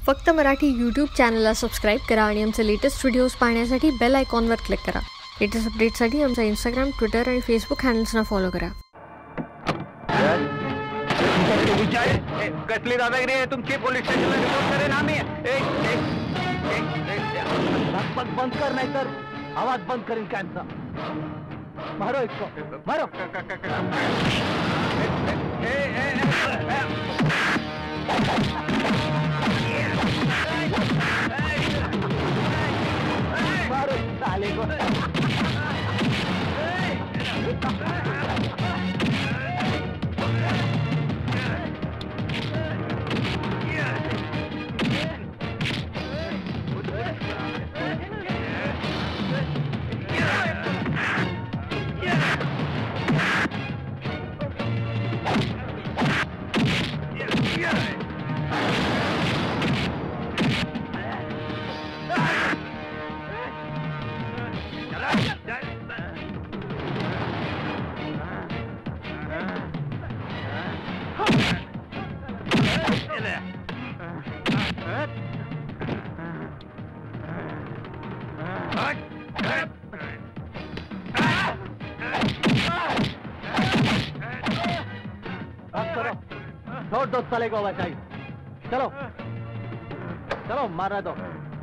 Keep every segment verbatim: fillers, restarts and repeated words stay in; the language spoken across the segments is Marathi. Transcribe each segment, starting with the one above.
फक्त मराठी यूट्यूब चॅनलला सबस्क्राईब करा आणि आमचे लेटेस्ट व्हिडिओज पाहण्यासाठी बेल आयकॉनवर क्लिक करा. लेटेस्ट अपडेट्ससाठी आमचा इंस्टाग्राम, ट्विटर आणि फेसबुक हँडल्सना फॉलो करा. कसली दादागिरी आहे तुमची? पोलीस स्टेशनला रिपोर्ट करेन आम्ही. बंद कर, नाही तर आवाज बंद करेन कानचा. मारो इसको, मारो. मारो साले को. छोड़ दो साले को बचाई. चलो चलो, मारने दो.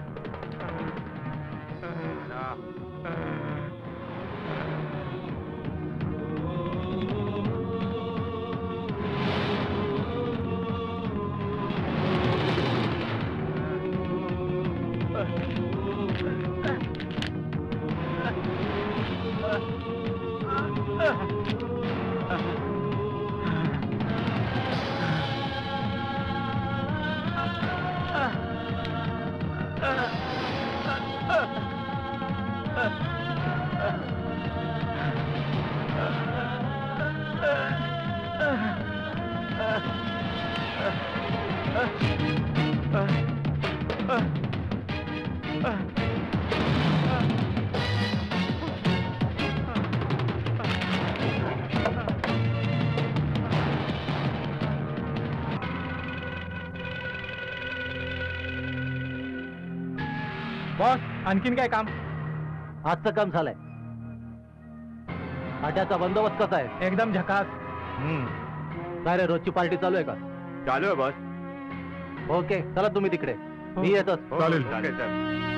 बॉस, आणखीन काय काम? आजचं काम झालंय. आट्याचा बंदोबस्त कसा आहे? एकदम झकास. काय रे, रोजची पार्टी चालू आहे का? चालू आहे बॉस. ओके, चला तुम्ही तिकडे, मी येतोच. चालेल चालेल.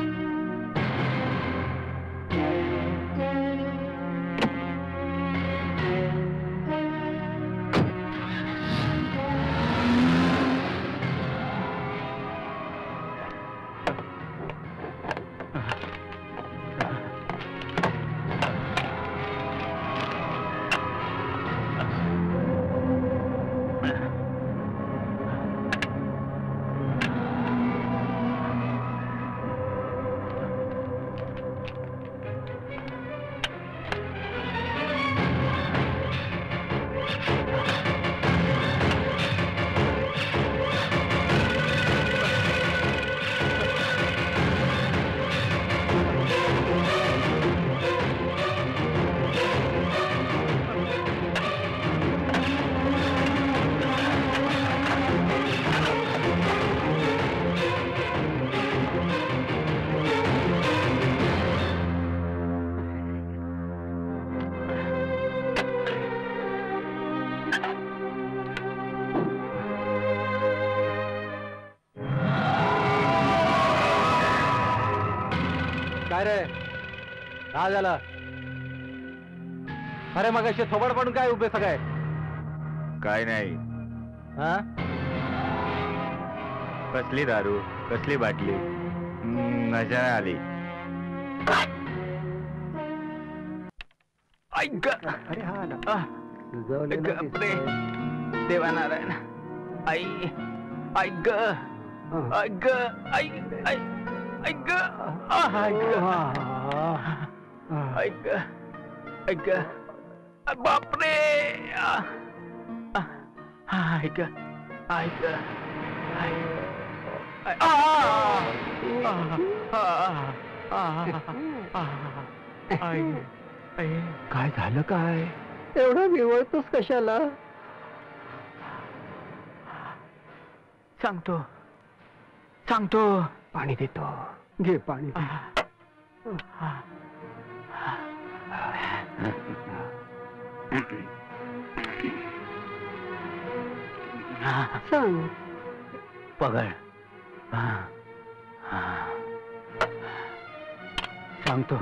काय रे, काय झालं? अरे मग असे थोबड पडून काय उभे सगळे? काय नाही. हा, कसली दारू, कसली बाटली, मजा आली. ऐक. अरे हा गपरे देवानारायण. आई ऐक, ऐक, ऐक, ऐक, ऐक, ऐक, बापरे. ऐक, ऐक, काय झालं? काय एवढं विवळतोस कशाला? सांगतो सांगतो. पाणी देतो. घे पाणी. सांग. पगड. सांगतो.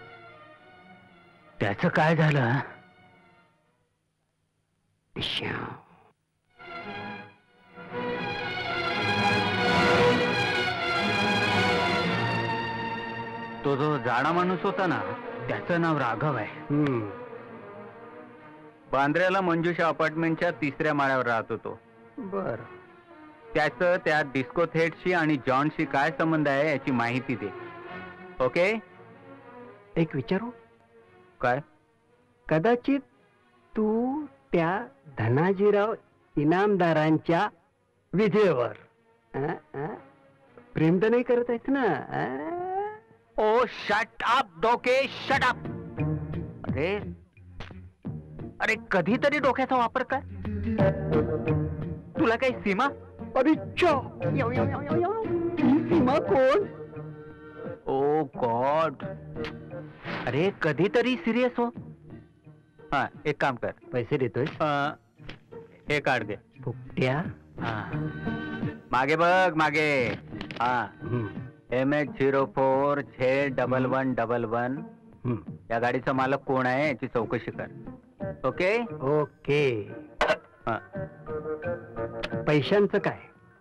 त्याचं काय झालं? तो जो जाडा माणूस होता ना, त्याचं नाव राघव आहे. बांद्र्याला मंजुषा अपार्टमेंटच्या तिसऱ्या माळ्यावर राहत होतो. बर. त्याचं त्या डिस्को थेटशी आणि जॉनशी काय संबंध आहे याची माहिती दे. ओके. एक विचारू? काय? कदाचित तू त्या धनाजीराव इनामदारांच्या विधेवर अ, अ, प्रेम तर नाही करत आहेस ना? ओ शट अप डोके, शट अप. अरे अरे कधीतरी डोक्याचा वापर कर. तुला काही सीमा? अरे सीमा कोण? Oh God. अरे कधीतरी सिरियस हो. हा एक काम कर. पैसे देतोय? हे कार्ड दे. फुकट्या. हा मागे बघ मागे. हा M H zero four Z double one double one. या गाडीचा मालक कोण आहे याची चौकशी कर. Okay okay. हा पैशांचं काय?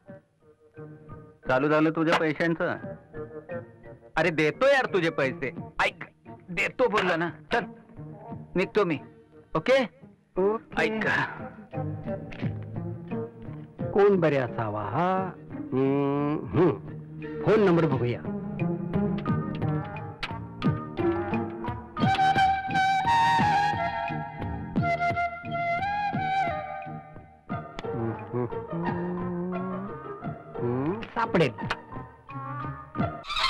चालू झालं तुझ्या पैशांचं? अरे देतो यार तुझे पैसे. ऐक देतो बोलला ना. चल निघतो मी. ओके ऐक. कोण बरे असावा हा? फोन नंबर बघूया. सापडेल.